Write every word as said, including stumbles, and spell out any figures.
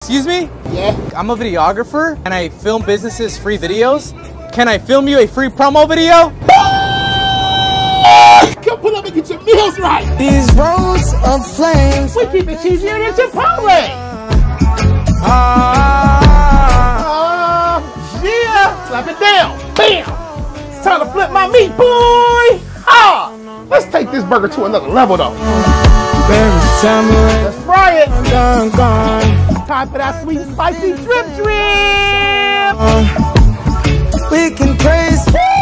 Excuse me? Yeah? I'm a videographer and I film businesses free videos. Can I film you a free promo video? Come pull up and get your meals right. These roads of flames. We keep it cheesier than Chipotle. Ah, Uh, yeah. Slap it down. Bam. It's time to flip my meat, boy. Ha. Let's take this burger to another level, though. baby, tell me when Let's fry it. I'm done, gone. Time for that sweet and spicy drip drip. We can praise.